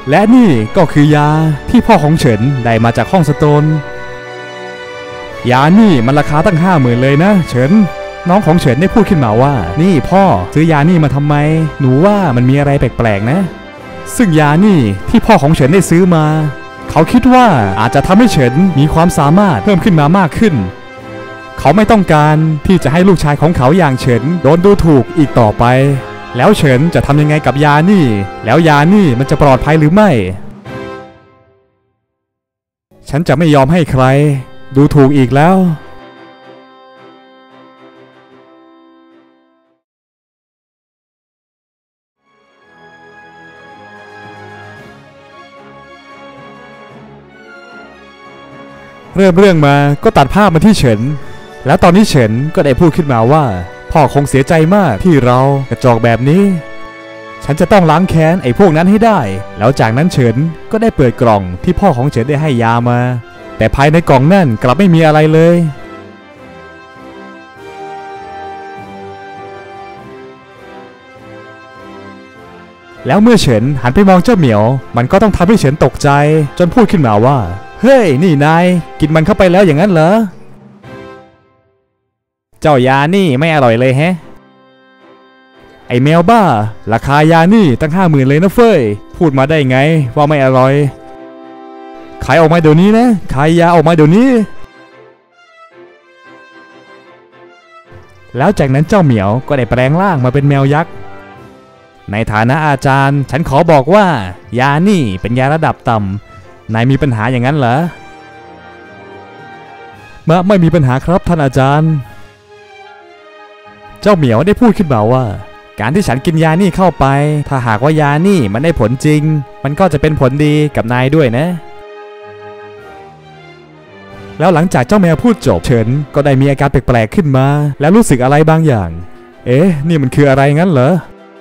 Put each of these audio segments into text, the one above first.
และนี่ก็คือยาที่พ่อของเฉินได้มาจากห้องสโตนยานี่มันราคาตั้ง50,000เลยนะเฉินน้องของเฉินได้พูดขึ้นมาว่านี่พ่อซื้อยานี่มาทำไมหนูว่ามันมีอะไรแปลกๆนะซึ่งยานี่ที่พ่อของเฉินได้ซื้อมาเขาคิดว่าอาจจะทำให้เฉินมีความสามารถเพิ่มขึ้นมามากขึ้นเขาไม่ต้องการที่จะให้ลูกชายของเขาอย่างเฉินโดนดูถูกอีกต่อไปแล้วเฉินจะทำยังไงกับยานี่แล้วยานี่มันจะปลอดภัยหรือไม่ฉันจะไม่ยอมให้ใครดูถูกอีกแล้วเริ่มเรื่องมาก็ตัดภาพมาที่เฉินแล้วตอนนี้เฉินก็ได้พูดขึ้นมาว่าพ่อคงเสียใจมากที่เรากระจอกแบบนี้ฉันจะต้องล้างแค้นไอ้พวกนั้นให้ได้แล้วจากนั้นเฉินก็ได้เปิดกล่องที่พ่อของเฉินได้ให้ยามาแต่ภายในกล่องนั่นกลับไม่มีอะไรเลยแล้วเมื่อเฉินหันไปมองเจ้าเหมียวมันก็ต้องทำให้เฉินตกใจจนพูดขึ้นมาว่าเฮ้ยนี่นายกินมันเข้าไปแล้วอย่างนั้นเหรอเจ้ายานี่ไม่อร่อยเลยแฮะไอแมวบ้าราคายานี่ตั้ง50,000เลยนะเฟ้ยพูดมาได้ไงว่าไม่อร่อยขายออกมาเดี๋ยวนี้นะขายยาออกมาเดี๋ยวนี้แล้วจากนั้นเจ้าเหมียวก็ได้แปลงร่างมาเป็นแมวยักษ์ในฐานะอาจารย์ฉันขอบอกว่ายานี่เป็นยาระดับต่ำนายมีปัญหาอย่างนั้นเหรอไม่มีปัญหาครับท่านอาจารย์เจ้าเหมียวได้พูดขึ้นมาว่าการที่ฉันกินยานี่เข้าไปถ้าหากว่ายานี่มันได้ผลจริงมันก็จะเป็นผลดีกับนายด้วยนะแล้วหลังจากเจ้าแมวพูดจบเฉินก็ได้มีอาการแปลกๆขึ้นมาแล้วรู้สึกอะไรบางอย่างนี่มันคืออะไรงั้นเหรอ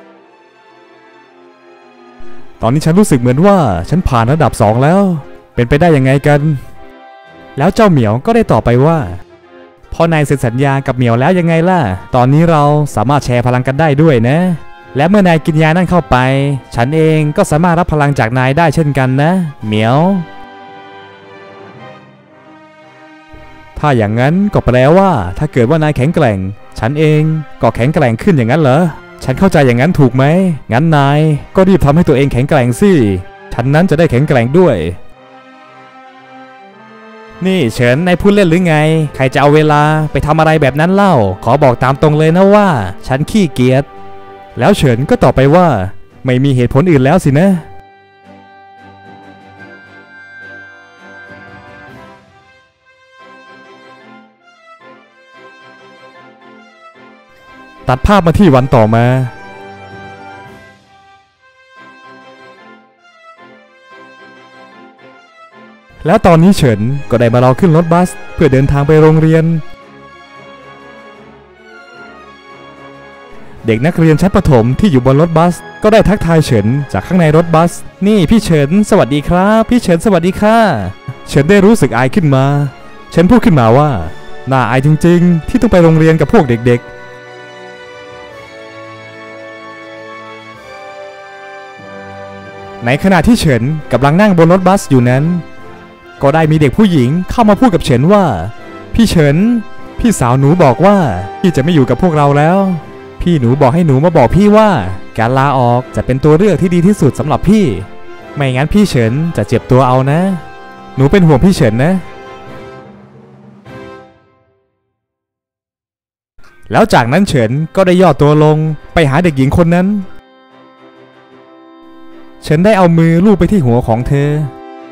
ตอนนี้ฉันรู้สึกเหมือนว่าฉันผ่านระดับ2แล้วเป็นไปได้ยังไงกันแล้วเจ้าเหมียวก็ได้ตอบไปว่าพอนายเซ็นสัญญากับเหมียวแล้วยังไงล่ะตอนนี้เราสามารถแชร์พลังกันได้ด้วยนะและเมื่อนายกินยานั่นเข้าไปฉันเองก็สามารถรับพลังจากนายได้เช่นกันนะเหมียวถ้าอย่างนั้นก็แปลว่าถ้าเกิดว่านายแข็งแกร่งฉันเองก็แข็งแกร่งขึ้นอย่างนั้นเหรอฉันเข้าใจอย่างนั้นถูกไหมงั้นนายก็รีบทำให้ตัวเองแข็งแกร่งสิฉันนั้นจะได้แข็งแกร่งด้วยนี่เฉินนายพูดเล่นหรือไงใครจะเอาเวลาไปทำอะไรแบบนั้นเล่าขอบอกตามตรงเลยนะว่าฉันขี้เกียจแล้วเฉินก็ตอบไปว่าไม่มีเหตุผลอื่นแล้วสินะตัดภาพมาที่วันต่อมาแล้วตอนนี้เฉินก็ได้มารอขึ้นรถบัสเพื่อเดินทางไปโรงเรียนเด็กนักเรียนชั้นประถมที่อยู่บนรถบัสก็ได้ทักทายเฉินจากข้างในรถบัสนี่พี่เฉินสวัสดีครับพี่เฉินสวัสดีค่ะเฉินได้รู้สึกอายขึ้นมาเฉินพูดขึ้นมาว่าน่าอายจริงๆที่ต้องไปโรงเรียนกับพวกเด็กๆในขณะที่เฉินกำลังนั่งบนรถบัสอยู่นั้นก็ได้มีเด็กผู้หญิงเข้ามาพูดกับเฉินว่าพี่เฉินพี่สาวหนูบอกว่าพี่จะไม่อยู่กับพวกเราแล้วพี่หนูบอกให้หนูมาบอกพี่ว่าการลาออกจะเป็นตัวเลือกที่ดีที่สุดสำหรับพี่ไม่งั้นพี่เฉินจะเจ็บตัวเอานะหนูเป็นห่วงพี่เฉินนะแล้วจากนั้นเฉินก็ได้ย่อตัวลงไปหาเด็กหญิงคนนั้นเฉินได้เอามือลูบไปที่หัวของเธอ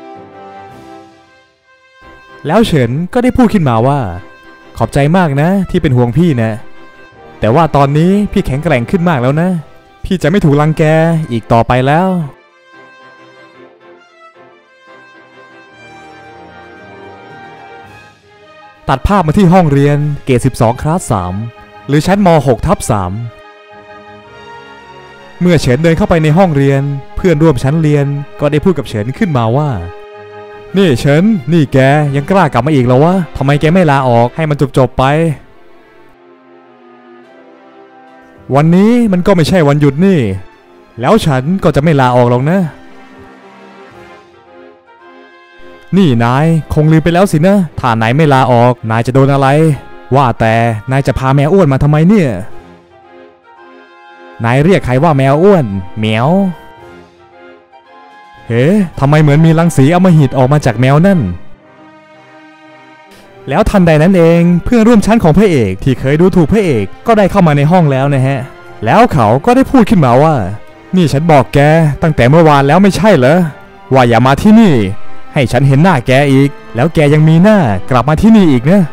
แล้วเฉินก็ได้พูดขึ้นมาว่าขอบใจมากนะที่เป็นห่วงพี่นะแต่ว่าตอนนี้พี่แข็งแกร่งขึ้นมากแล้วนะพี่จะไม่ถูกรังแกอีกต่อไปแล้วตัดภาพมาที่ห้องเรียนเกรด12คลาส3หรือชั้นม6/3เมื่อเฉินเดินเข้าไปในห้องเรียนเพื่อนร่วมชั้นเรียนก็ได้พูดกับเฉินขึ้นมาว่านี่เฉินนี่แกยังกล้ากลับมาอีกแล้ววะทำไมแกไม่ลาออกให้มันจบไปวันนี้มันก็ไม่ใช่วันหยุดนี่แล้วฉันก็จะไม่ลาออกหรอกนะนี่นายคงลืมไปแล้วสินะถ้านายไม่ลาออกนายจะโดนอะไรว่าแต่นายจะพาแมวอ้วนมาทำไมเนี่ยนายเรียกใครว่าแมวอ้วนเหมียวเฮ้ทำไมเหมือนมีรังสีอำมหิตออกมาจากแมวนั่นแล้วทันใดนั้นเองเพื่อนร่วมชั้นของพระเอกที่เคยดูถูกพระเอกก็ได้เข้ามาในห้องแล้วนะฮะแล้วเขาก็ได้พูดขึ้นมาว่านี่ฉันบอกแกตั้งแต่เมื่อวานแล้วไม่ใช่เหรอว่าอย่ามาที่นี่ให้ฉันเห็นหน้าแกอีกแล้วแกยังมีหน้ากลับมาที่นี่อีกนะ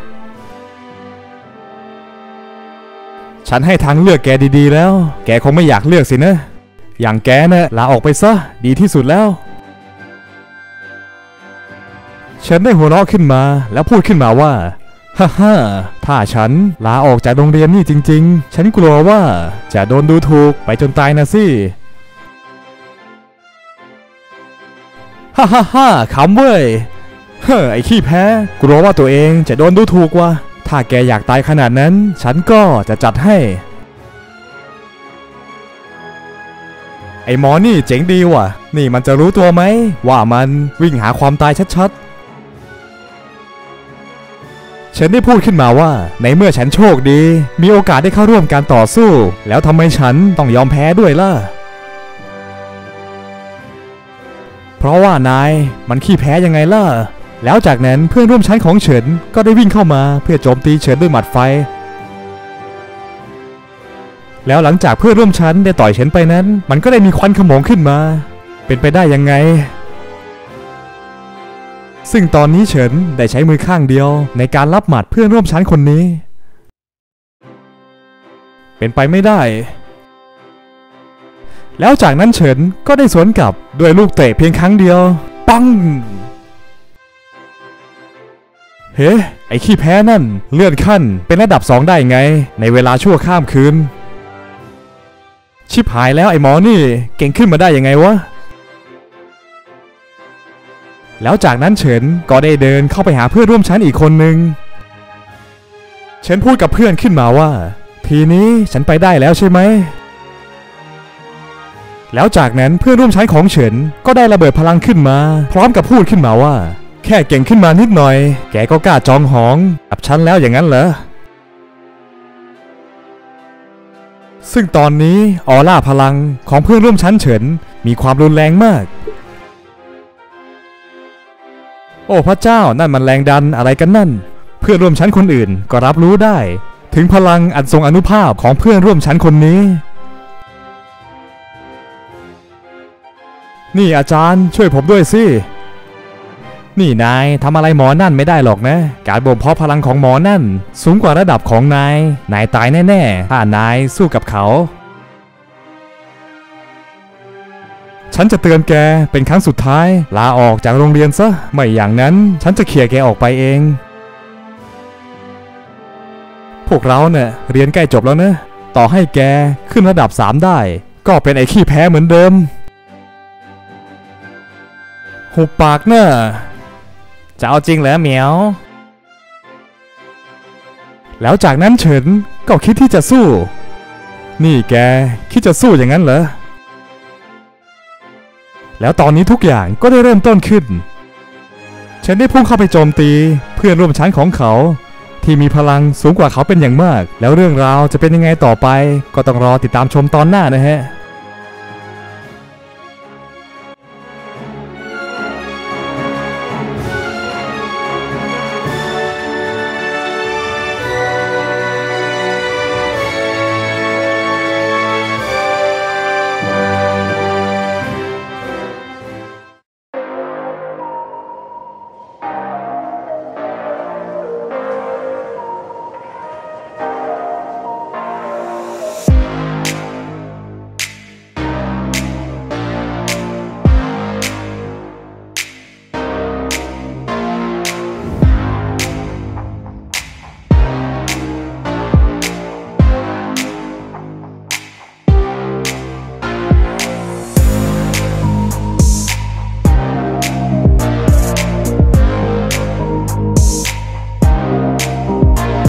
ฉันให้ทางเลือกแกดีๆแล้วแกคงไม่อยากเลือกสินะอย่างแกนะลาออกไปซะดีที่สุดแล้วฉันได้หัวเราะขึ้นมาแล้วพูดขึ้นมาว่าฮ่าถ้าฉันลาออกจากโรงเรียนนี่จริงๆฉันกลัวว่าจะโดนดูถูกไปจนตายนะสิฮ่าขำเว้ยเฮ้อไอ้ขี้แพ้กลัวว่าตัวเองจะโดนดูถูกว่ะถ้าแกอยากตายขนาดนั้นฉันก็จะจัดให้ไอ้หมอนี่เจ๋งดีว่ะนี่มันจะรู้ตัวไหมว่ามันวิ่งหาความตายชัดๆฉันได้พูดขึ้นมาว่าในเมื่อฉันโชคดีมีโอกาสได้เข้าร่วมการต่อสู้แล้วทำไมฉันต้องยอมแพ้ด้วยล่ะเพราะว่านายมันขี้แพ้ยังไงล่ะแล้วจากนั้นเพื่อนร่วมชั้นของเฉินก็ได้วิ่งเข้ามาเพื่อโจมตีเฉินด้วยหมัดไฟแล้วหลังจากเพื่อนร่วมชั้นได้ต่อยเฉินไปนั้นมันก็ได้มีควันขโมงขึ้นมาเป็นไปได้ยังไงซึ่งตอนนี้เฉินได้ใช้มือข้างเดียวในการรับหมัดเพื่อนร่วมชั้นคนนี้เป็นไปไม่ได้แล้วจากนั้นเฉินก็ได้สวนกลับด้วยลูกเตะเพียงครั้งเดียวปังเฮ้ไอ้ขี้แพ้นั่นเลื่อนขั้นเป็นระดับ2ได้ไงในเวลาชั่วข้ามคืนชิบหายแล้วไอ้หมอนี่เก่งขึ้นมาได้ยังไงวะแล้วจากนั้นเฉินก็ได้เดินเข้าไปหาเพื่อนร่วมชั้นอีกคนนึงเฉินพูดกับเพื่อนขึ้นมาว่าทีนี้ฉันไปได้แล้วใช่ไหมแล้วจากนั้นเพื่อนร่วมชั้นของเฉินก็ได้ระเบิดพลังขึ้นมาพร้อมกับพูดขึ้นมาว่าแค่เก่งขึ้นมานิดหน่อยแกก็กล้าจองหองกับฉันแล้วอย่างนั้นเหรอซึ่งตอนนี้ออร่าพลังของเพื่อนร่วมชั้นเฉินมีความรุนแรงมากโอ้พระเจ้านั่นมันแรงดันอะไรกันนั่นเพื่อนร่วมชั้นคนอื่นก็รับรู้ได้ถึงพลังอันทรงอานุภาพของเพื่อนร่วมชั้นคนนี้นี่อาจารย์ช่วยผมด้วยสินี่นายทำอะไรหมอนั่นไม่ได้หรอกนะการบ่มเพาะพลังของหมอนั่นสูงกว่าระดับของนายตายแน่ๆถ้านายสู้กับเขาฉันจะเตือนแกเป็นครั้งสุดท้ายลาออกจากโรงเรียนซะไม่อย่างนั้นฉันจะเขี่ยแกออกไปเองพวกเราเนี่ยเรียนใกล้จบแล้วนะต่อให้แกขึ้นระดับ3ได้ก็เป็นไอ้ขี้แพ้เหมือนเดิมหุบปากเนอะจะเอาจริงเหรอเหมียวแล้วจากนั้นเฉินก็คิดที่จะสู้นี่แกคิดจะสู้อย่างนั้นเหรอแล้วตอนนี้ทุกอย่างก็ได้เริ่มต้นขึ้นฉันได้พุ่งเข้าไปโจมตีเพื่อนร่วมชั้นของเขาที่มีพลังสูงกว่าเขาเป็นอย่างมากแล้วเรื่องราวจะเป็นยังไงต่อไปก็ต้องรอติดตามชมตอนหน้านะฮะ